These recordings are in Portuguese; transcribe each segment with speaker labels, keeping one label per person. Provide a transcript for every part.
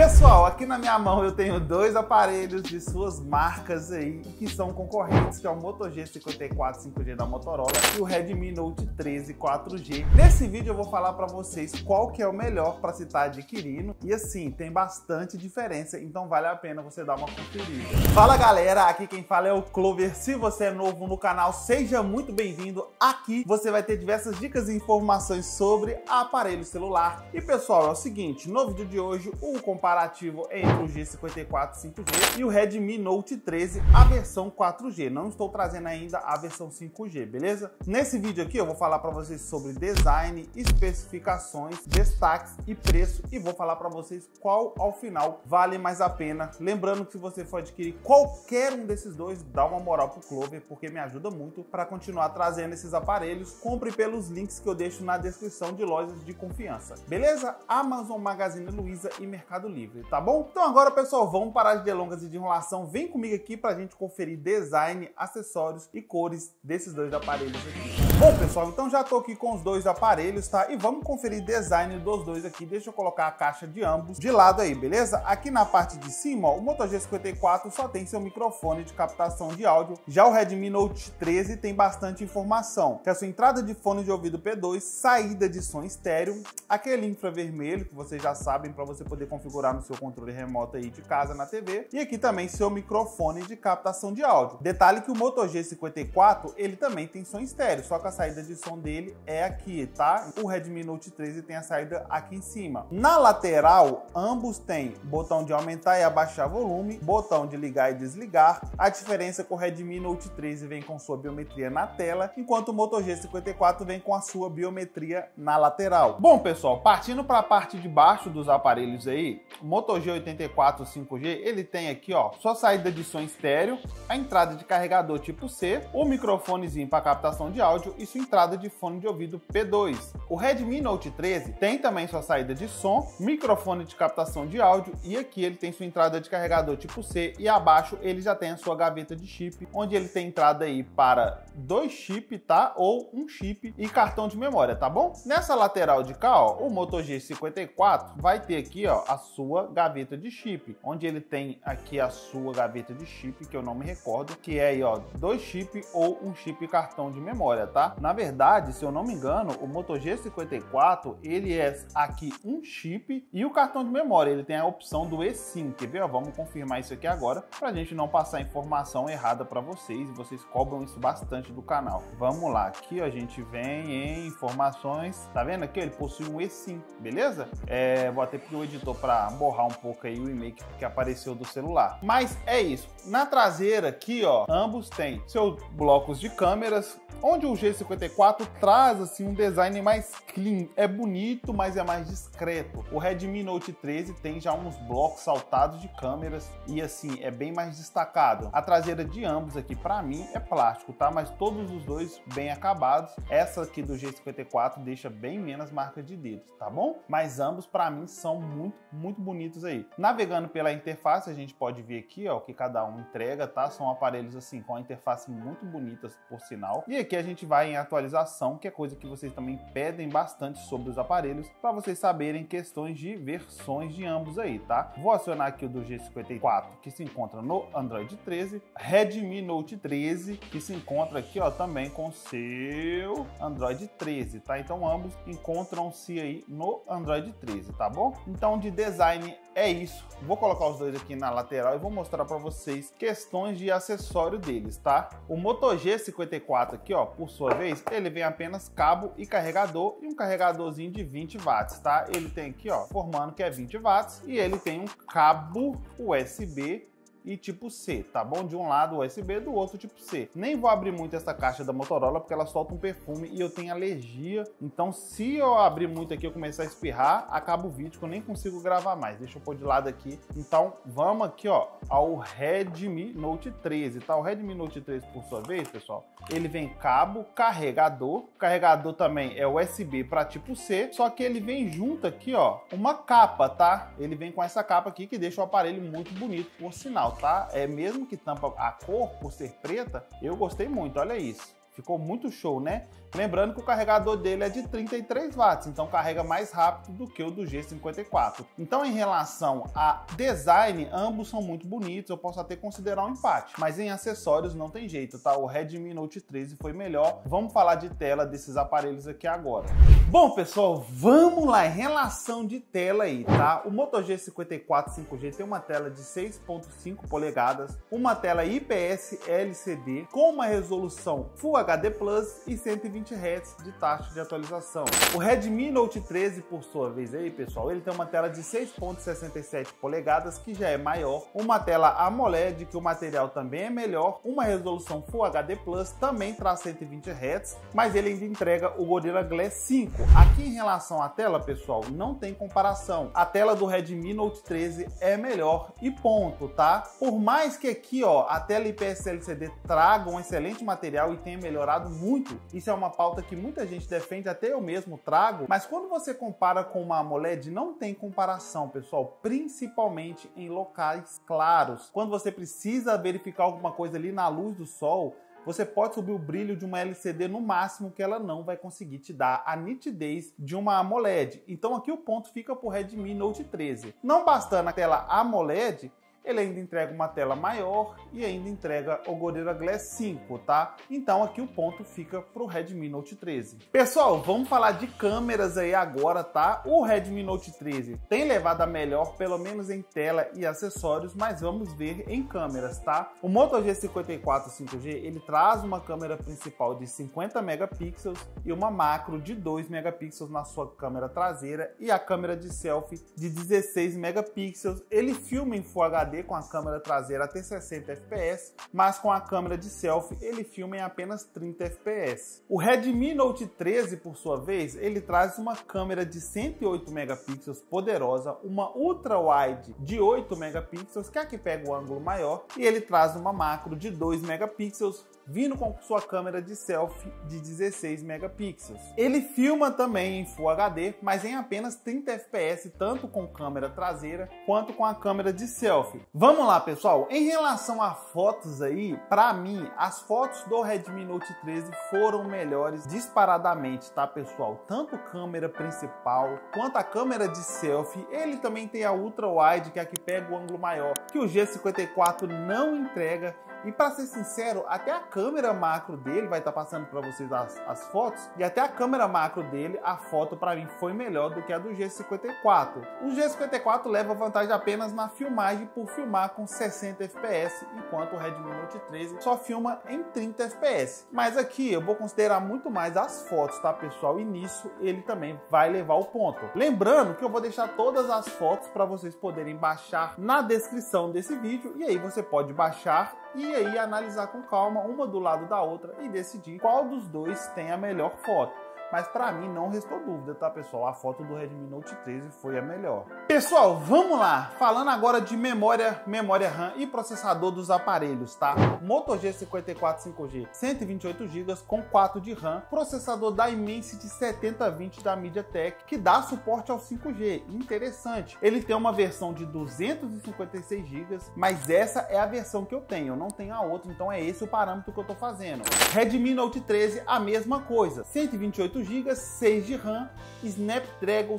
Speaker 1: Pessoal, aqui na minha mão eu tenho dois aparelhos de suas marcas aí que são concorrentes, que é o Moto G54 5G da Motorola e o Redmi Note 13 4G. Nesse vídeo eu vou falar para vocês qual que é o melhor para se estar adquirindo e assim, tem bastante diferença, então vale a pena você dar uma conferida. Fala galera, aqui quem fala é o Clover. Se você é novo no canal, seja muito bem-vindo. Aqui você vai ter diversas dicas e informações sobre aparelho celular. E pessoal, é o seguinte, no vídeo de hoje o comparativo entre o G54 5G e o Redmi Note 13, a versão 4G. Não estou trazendo ainda a versão 5G, beleza? Nesse vídeo aqui eu vou falar para vocês sobre design, especificações, destaques e preço e vou falar para vocês qual ao final vale mais a pena. Lembrando que se você for adquirir qualquer um desses dois, dá uma moral pro Clover porque me ajuda muito para continuar trazendo esses aparelhos. Compre pelos links que eu deixo na descrição de lojas de confiança, beleza? Amazon, Magazine Luiza e Mercado Livre, tá bom? Então agora, pessoal, vamos parar de delongas e de enrolação. Vem comigo aqui pra gente conferir design, acessórios e cores desses dois aparelhos aqui. Bom, pessoal, então já tô aqui com os dois aparelhos, tá? E vamos conferir design dos dois aqui. Deixa eu colocar a caixa de ambos de lado aí, beleza? Aqui na parte de cima, ó, o Moto G54 só tem seu microfone de captação de áudio. Já o Redmi Note 13 tem bastante informação, que é a sua entrada de fone de ouvido P2, saída de som estéreo, aquele infravermelho que vocês já sabem para você poder configurar no seu controle remoto aí de casa na TV, e aqui também seu microfone de captação de áudio. Detalhe que o Moto G54 ele também tem som estéreo, só que a saída de som dele é aqui, tá? O Redmi Note 13 tem a saída aqui em cima. Na lateral, ambos têm botão de aumentar e abaixar volume, botão de ligar e desligar. A diferença é que o Redmi Note 13 vem com sua biometria na tela, enquanto o Moto G54 vem com a sua biometria na lateral. Bom, pessoal, partindo para a parte de baixo dos aparelhos aí, o Moto G84 5G, ele tem aqui, ó, sua saída de som estéreo, a entrada de carregador tipo C, o microfonezinho para captação de áudio e sua entrada de fone de ouvido P2. O Redmi Note 13 tem também sua saída de som, microfone de captação de áudio e aqui ele tem sua entrada de carregador tipo C e abaixo ele já tem a sua gaveta de chip, onde ele tem entrada aí para 2 chips, tá? Ou um chip e cartão de memória, tá bom? Nessa lateral de cá, ó, o Moto G54 vai ter aqui, ó, a sua gaveta de chip, onde ele tem aqui a sua gaveta de chip, que eu não me recordo, que é aí, ó, 2 chips ou um chip e cartão de memória, tá? Na verdade, se eu não me engano, o Moto G54, ele é aqui um chip e o cartão de memória, ele tem a opção do eSIM, quer ver? Ó, vamos confirmar isso aqui agora, pra gente não passar informação errada para vocês, e vocês cobram isso bastante do canal. Vamos lá, aqui ó, a gente vem em informações, tá vendo aqui? Ele possui um eSIM, beleza? Vou até pedir o editor para borrar um pouco aí o e-mail que apareceu do celular. Mas é isso. Na traseira aqui, ó, ambos têm seus blocos de câmeras, onde o G54 traz assim um design mais clean. É bonito, mas é mais discreto. O Redmi Note 13 tem já uns blocos saltados de câmeras e assim é bem mais destacado. A traseira de ambos aqui para mim é plástico, tá? Mas todos os dois bem acabados. Essa aqui do G54 deixa bem menos marca de dedos, tá bom? Mas ambos para mim são muito bonitos aí. Navegando pela interface, a gente pode ver aqui, ó, o que cada um entrega, tá? São aparelhos assim com a interface muito bonitas, por sinal. E aqui a gente vai em atualização, que é coisa que vocês também pedem bastante sobre os aparelhos, para vocês saberem questões de versões de ambos aí, tá? Vou acionar aqui o do G54, que se encontra no Android 13, Redmi Note 13, que se encontra aqui, ó, também com seu Android 13, tá? Então ambos encontram-se aí no Android 13, tá bom? Então de design é isso. Vou colocar os dois aqui na lateral e vou mostrar para vocês questões de acessório deles, tá? O Moto G54 aqui, ó, por sua vez, ele vem apenas cabo e carregador e um carregadorzinho de 20 watts, tá? Ele tem aqui, ó, formando que é 20 watts e ele tem um cabo USB e tipo C, tá bom? De um lado USB, do outro tipo C. Nem vou abrir muito essa caixa da Motorola porque ela solta um perfume e eu tenho alergia. Então se eu abrir muito aqui, eu começar a espirrar, acaba o vídeo que eu nem consigo gravar mais. Deixa eu pôr de lado aqui. Então vamos aqui, ó, ao Redmi Note 13, tá? O Redmi Note 13, por sua vez, pessoal, ele vem cabo, carregador. O carregador também é USB para tipo C, só que ele vem junto aqui, ó, uma capa, tá? Ele vem com essa capa aqui que deixa o aparelho muito bonito, por sinal, tá? Mesmo que tampa a cor por ser preta, eu gostei muito, olha isso. Ficou muito show, né? Lembrando que o carregador dele é de 33 watts, então carrega mais rápido do que o do G54. Então, em relação a design, ambos são muito bonitos, eu posso até considerar um empate, mas em acessórios não tem jeito, tá? O Redmi Note 13 foi melhor. Vamos falar de tela desses aparelhos aqui agora. Bom, pessoal, vamos lá, em relação de tela aí, tá? O Moto G54 5G tem uma tela de 6.5 polegadas, uma tela IPS LCD com uma resolução Full HD Plus e 120 Hz de taxa de atualização. O Redmi Note 13, por sua vez aí, pessoal, ele tem uma tela de 6.67 polegadas, que já é maior, uma tela AMOLED, que o material também é melhor, uma resolução Full HD Plus, também traz 120 Hz, mas ele ainda entrega o Gorilla Glass 5. Aqui em relação à tela, pessoal, não tem comparação. A tela do Redmi Note 13 é melhor e ponto, tá? Por mais que aqui, ó, a tela IPS LCD traga um excelente material e tenha melhorado muito, isso é uma pauta que muita gente defende, até eu mesmo trago, mas quando você compara com uma AMOLED, não tem comparação, pessoal, principalmente em locais claros. Quando você precisa verificar alguma coisa ali na luz do sol, você pode subir o brilho de uma LCD no máximo, que ela não vai conseguir te dar a nitidez de uma AMOLED. Então aqui o ponto fica para o Redmi Note 13. Não bastando a tela AMOLED, ele ainda entrega uma tela maior e ainda entrega o Gorilla Glass 5, tá? Então aqui o ponto fica para o Redmi Note 13. Pessoal, vamos falar de câmeras aí agora, tá? O Redmi Note 13 tem levado a melhor, pelo menos em tela e acessórios, mas vamos ver em câmeras, tá? O Moto G54 5G, ele traz uma câmera principal de 50 megapixels e uma macro de 2 megapixels na sua câmera traseira e a câmera de selfie de 16 megapixels. Ele filma em Full HD com a câmera traseira até 60 fps, mas com a câmera de selfie ele filma em apenas 30 fps. O Redmi Note 13, por sua vez, ele traz uma câmera de 108 megapixels poderosa, uma ultra wide de 8 megapixels, que é a que pega o ângulo maior, e ele traz uma macro de 2 megapixels, vindo com sua câmera de selfie de 16 megapixels. Ele filma também em Full HD, mas em apenas 30 fps, tanto com câmera traseira quanto com a câmera de selfie. Vamos lá, pessoal, em relação a fotos aí, para mim, as fotos do Redmi Note 13 foram melhores disparadamente, tá, pessoal? Tanto câmera principal quanto a câmera de selfie. Ele também tem a ultra wide, que é a que pega o ângulo maior, que o G54 não entrega. E para ser sincero, até a câmera macro dele, vai estar passando para vocês as fotos, e até a câmera macro dele, a foto para mim foi melhor do que a do G54. O G54 leva vantagem apenas na filmagem, por filmar com 60 fps, enquanto o Redmi Note 13 só filma em 30 fps. Mas aqui eu vou considerar muito mais as fotos, tá, pessoal? E nisso ele também vai levar o ponto. Lembrando que eu vou deixar todas as fotos para vocês poderem baixar na descrição desse vídeo, e aí você pode baixar e aí analisar com calma uma do lado da outra e decidir qual dos dois tem a melhor foto. Mas para mim não restou dúvida, tá, pessoal? A foto do Redmi Note 13 foi a melhor. Pessoal, vamos lá! Falando agora de memória RAM e processador dos aparelhos, tá? Moto G54 5G, 128 GB com 4 de RAM, processador da Dimensity 7020 da MediaTek, que dá suporte ao 5G. Interessante. Ele tem uma versão de 256 GB, mas essa é a versão que eu tenho, eu não tenho a outra, então é esse o parâmetro que eu tô fazendo. Redmi Note 13, a mesma coisa, 128 GB, 6 de RAM, Snapdragon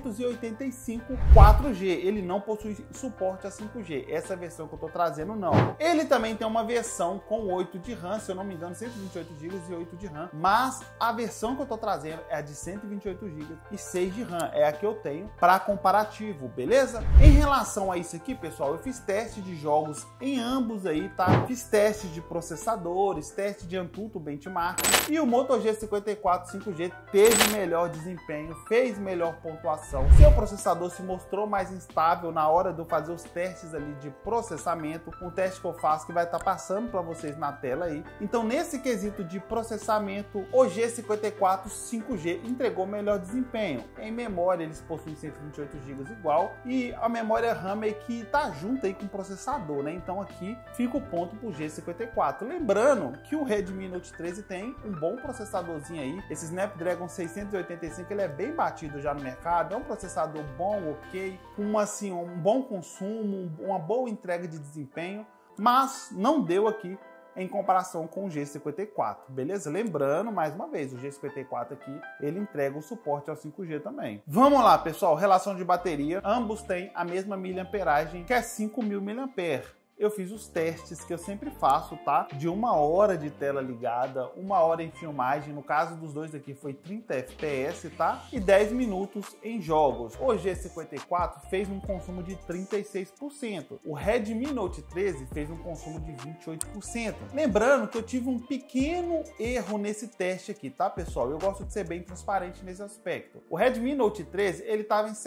Speaker 1: 685 4G. Ele não possui suporte a 5G. Essa versão que eu tô trazendo não. Ele também tem uma versão com 8 de RAM, se eu não me engano, 128 GB e 8 de RAM, mas a versão que eu tô trazendo é a de 128 GB e 6 de RAM. É a que eu tenho para comparativo, beleza? Em relação a isso aqui, pessoal, eu fiz teste de jogos em ambos aí, tá? Fiz teste de processadores, teste de AnTuTu Benchmark, e o Moto G54 5G teve melhor desempenho, fez melhor pontuação. Seu processador se mostrou mais instável na hora de eu fazer os testes ali de processamento, um teste que eu faço que vai estar passando para vocês na tela aí. Então, nesse quesito de processamento, o G54 5G entregou melhor desempenho. Em memória, eles possuem 128 GB igual, e a memória RAM é que tá junto aí com o processador, né? Então aqui fica o ponto pro G54. Lembrando que o Redmi Note 13 tem um bom processadorzinho aí, esse Snapdragon 685, ele é bem batido já no mercado, é um processador bom, ok, com um bom consumo, uma boa entrega de desempenho, mas não deu aqui em comparação com o G54, beleza? Lembrando, mais uma vez, o G54 aqui, ele entrega o suporte ao 5G também. Vamos lá, pessoal, relação de bateria, ambos têm a mesma miliamperagem, que é 5.000 mAh. Eu fiz os testes que eu sempre faço, tá? De 1 hora de tela ligada, 1 hora em filmagem, no caso dos dois aqui foi 30 FPS, tá? E 10 minutos em jogos. O G54 fez um consumo de 36%. O Redmi Note 13 fez um consumo de 28%. Lembrando que eu tive um pequeno erro nesse teste aqui, tá, pessoal? Eu gosto de ser bem transparente nesse aspecto. O Redmi Note 13, ele tava em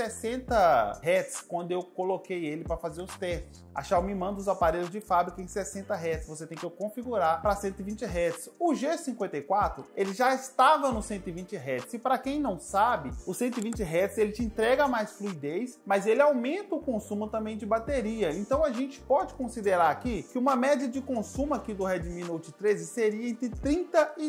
Speaker 1: 60 Hz quando eu coloquei ele para fazer os testes. A Xiaomi manda os aparelhos de fábrica em 60 Hz, você tem que configurar para 120 Hz. O G54, ele já estava no 120 Hz, e para quem não sabe, o 120 Hz ele te entrega mais fluidez, mas ele aumenta o consumo também de bateria. Então a gente pode considerar aqui que uma média de consumo aqui do Redmi Note 13 seria entre 30% e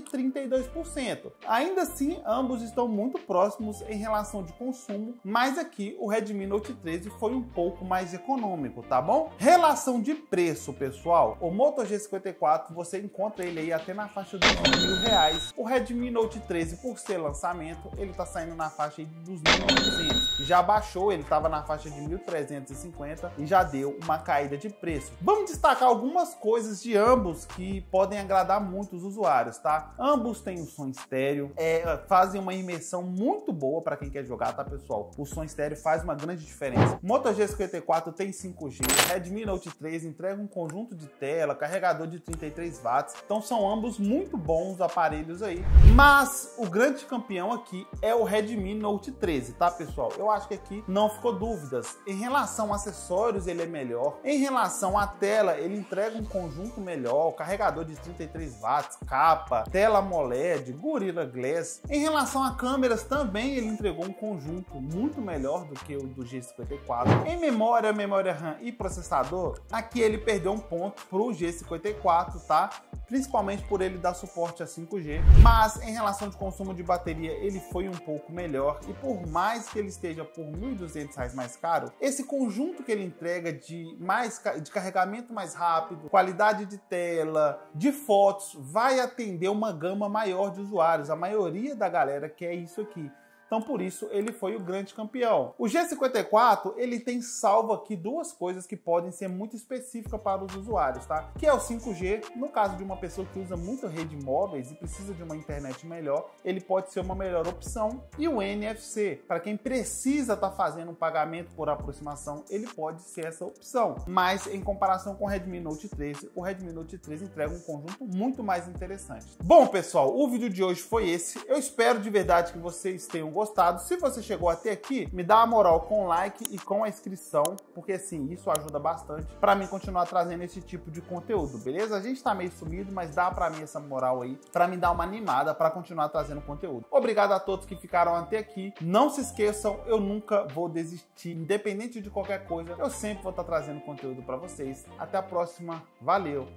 Speaker 1: 32%. Ainda assim, ambos estão muito próximos em relação de consumo, mas aqui o Redmi Note 13 foi um pouco mais econômico, tá bom? Relação de preço, pessoal, o Moto G54 você encontra ele aí até na faixa dos R$1.000. O Redmi Note 13, por ser lançamento, ele tá saindo na faixa dos 1.900. Já baixou, ele tava na faixa de 1.350 e já deu uma caída de preço. Vamos destacar algumas coisas de ambos que podem agradar muito os usuários, tá? Ambos têm um som estéreo, fazem uma imersão muito boa para quem quer jogar, tá, pessoal? O som estéreo faz uma grande diferença. O Moto G54 tem 5G, o Redmi Note 13 entrega um conjunto de tela, carregador de 33 watts, então são ambos muito bons aparelhos aí. Mas o grande campeão aqui é o Redmi Note 13, tá, pessoal? Eu acho que aqui não ficou dúvidas. Em relação a acessórios, ele é melhor. Em relação à tela, ele entrega um conjunto melhor, carregador de 33 watts, capa, tela AMOLED, Gorilla Glass. Em relação a câmeras, também ele entregou um conjunto muito melhor do que o do G54. Em memória RAM e processador, aqui ele perdeu um ponto para o G54, tá? Principalmente por ele dar suporte a 5G, mas em relação de consumo de bateria ele foi um pouco melhor, e por mais que ele esteja por R$1.200 mais caro, esse conjunto que ele entrega de carregamento mais rápido, qualidade de tela, de fotos, vai atender uma gama maior de usuários. A maioria da galera quer isso aqui. Então, por isso, ele foi o grande campeão. O G54, ele tem salvo aqui duas coisas que podem ser muito específicas para os usuários, tá? Que é o 5G, no caso de uma pessoa que usa muito rede móveis e precisa de uma internet melhor, ele pode ser uma melhor opção. E o NFC, para quem precisa estar fazendo um pagamento por aproximação, ele pode ser essa opção. Mas, em comparação com o Redmi Note 13, o Redmi Note 13 entrega um conjunto muito mais interessante. Bom, pessoal, o vídeo de hoje foi esse. Eu espero de verdade que vocês tenham gostado. Se você chegou até aqui, me dá a moral com o like e com a inscrição, porque assim, isso ajuda bastante para mim continuar trazendo esse tipo de conteúdo, beleza? A gente tá meio sumido, mas dá para mim essa moral aí, para me dar uma animada para continuar trazendo conteúdo. Obrigado a todos que ficaram até aqui. Não se esqueçam, eu nunca vou desistir, independente de qualquer coisa, eu sempre vou estar trazendo conteúdo para vocês. Até a próxima, valeu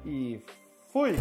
Speaker 1: e fui!